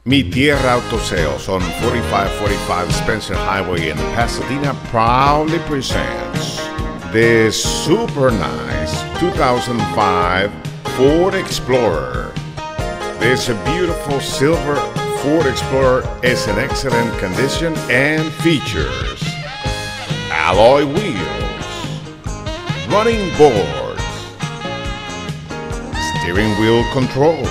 Mi Tierra Auto Sales on 4545 Spencer Highway in Pasadena proudly presents this super nice 2005 Ford Explorer. This beautiful silver Ford Explorer is in excellent condition and features alloy wheels, running boards, steering wheel controls,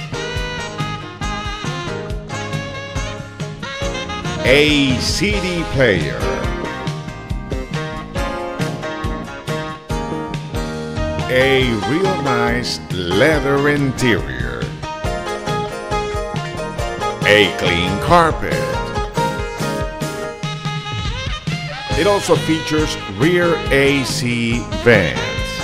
a CD player, a real nice leather interior, a clean carpet. It also features rear AC vents.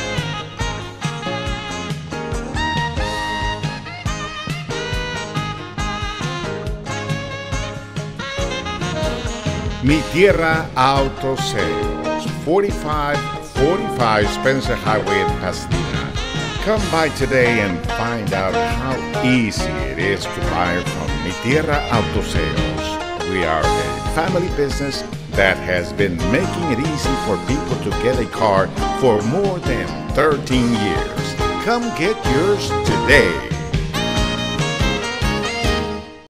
Mi Tierra Auto Sales, 4545 Spencer Highway in Pasadena. Come by today and find out how easy it is to buy from Mi Tierra Auto Sales. We are a family business that has been making it easy for people to get a car for more than 13 years. Come get yours today.